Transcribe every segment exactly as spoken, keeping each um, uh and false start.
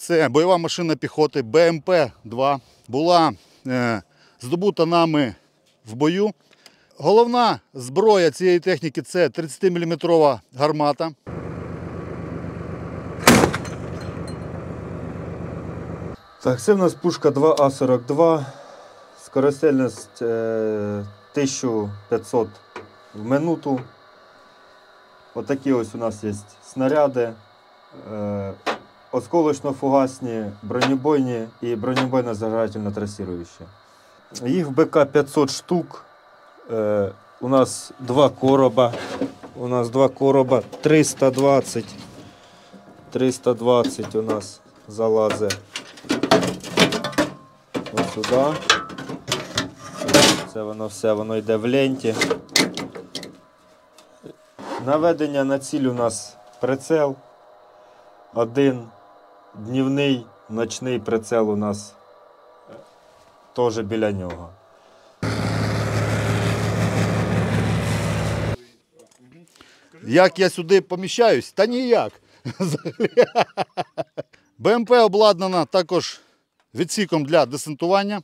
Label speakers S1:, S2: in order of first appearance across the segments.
S1: Це бойова машина піхоти Б М П два. Була е, здобута нами в бою. Головна зброя цієї техніки – це тридцятиміліметрова гармата.
S2: Так, це в нас пушка два А сорок два, скорострільність е, тисяча п'ятсот в минуту. Отакі ось у нас є снаряди, е, осколочно-фугасні, бронебойні і бронебойно-зажигательно-трасируючі. Їх в Б К п'ятсот штук, е, у нас два короба, у нас два короба, триста двадцять, триста двадцять у нас залазить. Ось сюди. Це воно все, воно йде в ленті. Наведення на ціль у нас прицел. Один днівний, ночний прицел у нас теж біля нього.
S1: Як я сюди поміщаюсь? Та ніяк. Б М П обладнана також відсіком для десантування.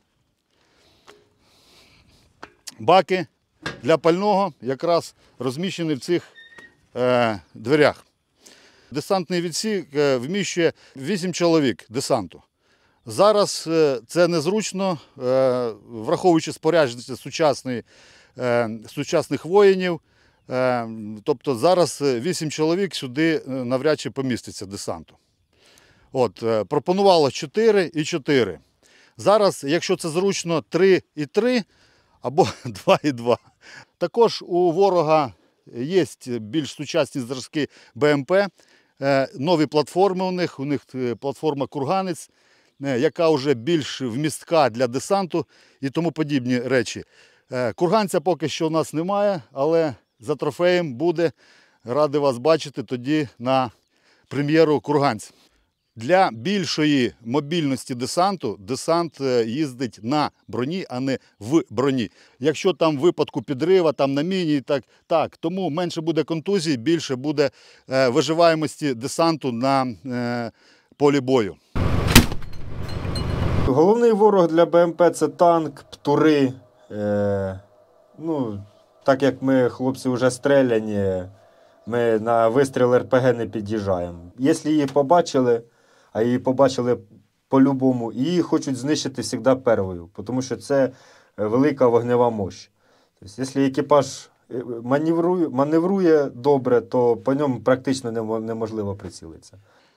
S1: Баки для пального якраз розміщені в цих е, дверях. Десантний відсік е, вміщує вісім чоловік десанту. Зараз е, це незручно, е, враховуючи спорядження сучасної, е, сучасних воїнів. Е, тобто зараз вісім чоловік сюди навряд чи поміститься десанту. От, е, пропонувало чотири і чотири. Зараз, якщо це зручно, три і три або два і два. Також у ворога є більш сучасні зразки Б М П, е, нові платформи у них, у них платформа «Курганець», е, яка вже більш вмістка для десанту і тому подібні речі. Е, курганця поки що у нас немає, але за трофеєм буде. Радий вас бачити тоді на прем'єру курганця. Для більшої мобільності десанту, десант їздить на броні, а не в броні. Якщо там в випадку підрива, там на міні, так, так, тому менше буде контузій, більше буде е, виживаємості десанту на е, полі бою.
S2: Головний ворог для Б М П – це танк, птури. Е, ну, так як ми, хлопці, вже стріляні, ми на вистріл Р П Г не під'їжджаємо. Якщо її побачили, а її побачили по-любому, її хочуть знищити завжди первою, тому що це велика вогнева мощь. Тобто, якщо екіпаж маневрує, маневрує добре, то по ньому практично неможливо прицілитися.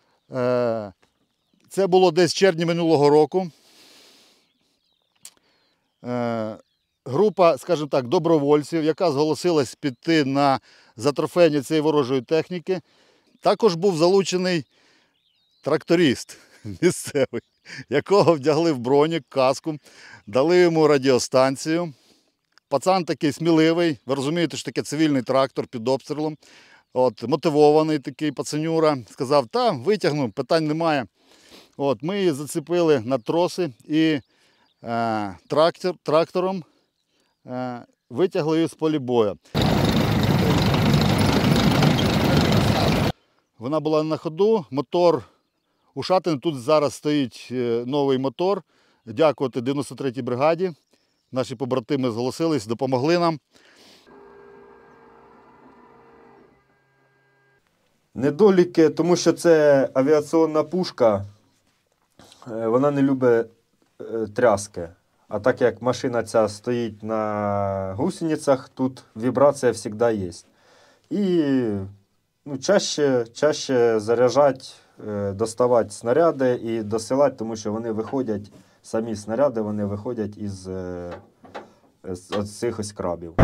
S1: Це було десь в червні минулого року. Група, скажімо так, добровольців, яка зголосилась піти на затрофеєння цієї ворожої техніки, також був залучений тракторист місцевий, якого вдягли в бронік, каску, дали йому радіостанцію. Пацан такий сміливий, ви розумієте, що таке цивільний трактор під обстрілом. От, мотивований такий пацанюра, сказав, та, витягну, питань немає. От, ми її зацепили на троси і е, трактор, трактором е, витягли її з полі бою. Вона була на ходу, мотор ушатаний, тут зараз стоїть новий мотор. Дякувати дев'яносто третій бригаді. Наші побратими зголосились, допомогли нам.
S2: Недоліки, тому що це авіаційна пушка, вона не любить тряски. А так як машина ця стоїть на гусеницях, тут вібрація завжди є. І ну, чаще, чаще заряджати, доставати снаряди і досилати, тому що вони виходять, самі снаряди, вони виходять із, з цих ось крабів.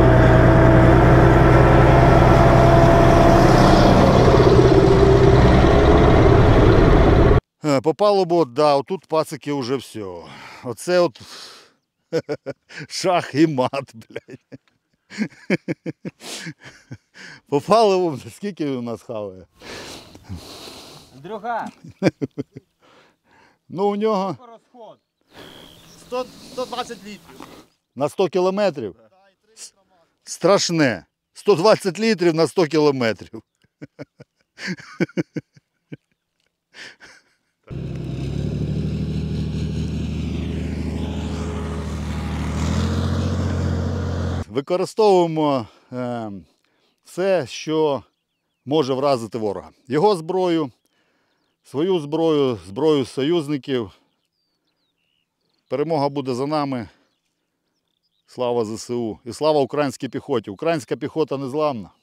S1: По палубу, да, отут пацики вже все. Оце от шах і мат, блядь. По палубу, скільки у нас хаває?
S3: Андрюха!
S1: Ну, у нього
S3: сто, сто двадцять літрів.
S1: на сто кілометрів. Страшне. сто двадцять літрів на сто кілометрів. використовуємо е, все, що може вразити ворога. Його зброю, свою зброю, зброю союзників. Перемога буде за нами. Слава зе се у і слава українській піхоті. Українська піхота незламна.